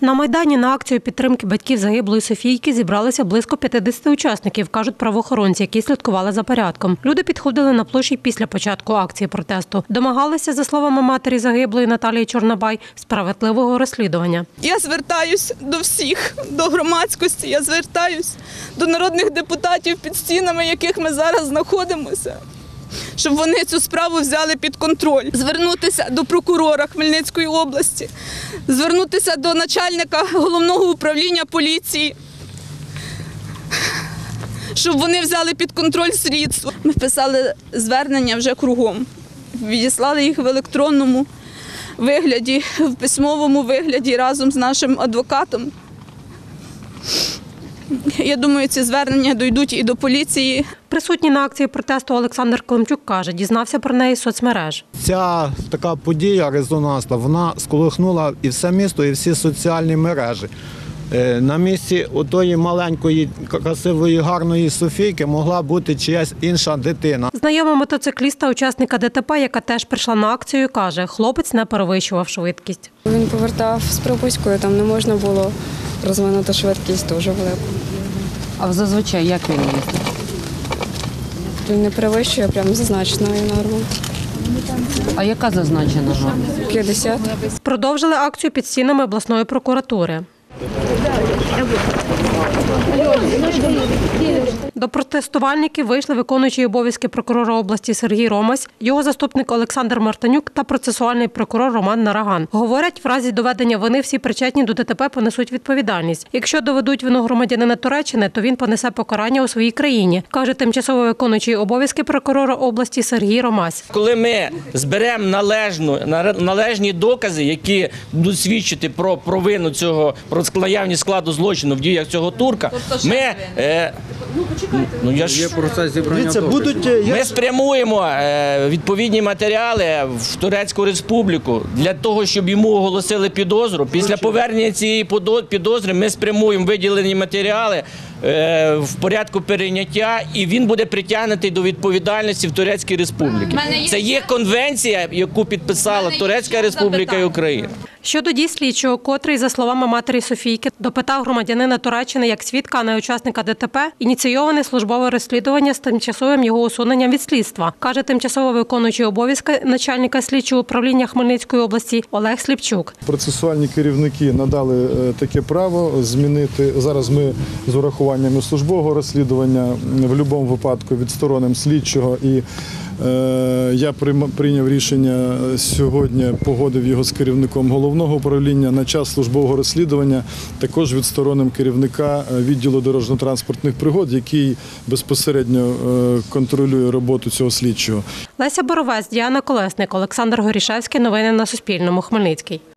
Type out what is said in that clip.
На Майдані на акцію підтримки батьків загиблої Софійки зібралися близько 50 учасників, кажуть правоохоронці, які слідкували за порядком. Люди підходили на площі після початку акції протесту. Домагалися, за словами матері загиблої Наталії Чорнобай, справедливого розслідування. Я звертаюсь до всіх, до громадськості, я звертаюсь до народних депутатів, під стінами яких ми зараз знаходимося, щоб вони цю справу взяли під контроль. Звернутися до прокурора Хмельницької області, звернутися до начальника головного управління поліції, щоб вони взяли під контроль слідство. Ми писали звернення вже кругом, відіслали їх в електронному вигляді, в письмовому вигляді разом з нашим адвокатом. Я думаю, ці звернення дійдуть і до поліції. Присутній на акції протесту Олександр Климчук каже, дізнався про неї з соцмереж. Ця така подія резонансна, вона сколихнула і все місто, і всі соціальні мережі. На місці отої маленької, красивої, гарної Софійки могла бути чиясь інша дитина. Знайома мотоцикліста, учасника ДТП, яка теж прийшла на акцію, каже, хлопець не перевищував швидкість. Він повертав з пропускою, там не можна було розвинути швидкість дуже велику. А зазвичай як він їздить? Він не перевищує прямо зазначеної норми. А яка зазначена норма? 50. Продовжили акцію під стінами обласної прокуратури. До протестувальників вийшли виконуючий обов'язки прокурора області Сергій Ромась, його заступник Олександр Мартинюк та процесуальний прокурор Роман Нараган. Говорять, в разі доведення вини всі причетні до ДТП понесуть відповідальність. Якщо доведуть вину громадянина Туреччини, то він понесе покарання у своїй країні, каже тимчасово виконуючий обов'язки прокурора області Сергій Ромась. Коли ми зберемо належні докази, які будуть свідчити про провину цього, про наявність складу злочину в діях цього турка, ми спрямуємо відповідні матеріали в Турецьку Республіку для того, щоб йому оголосили підозру. Після повернення цієї підозри ми спрямуємо виділені матеріали в порядку перейняття, і він буде притягнутий до відповідальності в Турецькій Республіці. Це є конвенція, яку підписала Турецька Республіка і Україна. Щодо дій слідчого, котрий, за словами матері Софійки, допитав громадянина Туреччини як свідка, а не учасника ДТП, ініційоване службове розслідування з тимчасовим його усуненням від слідства, каже тимчасово виконуючий обов'язки начальника слідчого управління Хмельницької області Олег Сліпчук. Процесуальні керівники надали таке право змінити. Зараз ми з урахуванням службового розслідування в будь-якому випадку відсторонимо слідчого, і я прийняв рішення сьогодні, погодив його з керівником головного управління на час службового розслідування, також відсторонимо керівника відділу дорожньо-транспортних пригод, який безпосередньо контролює роботу цього слідчого. Леся Боровець, Діана Колесник, Олександр Горішевський. Новини на Суспільному. Хмельницький.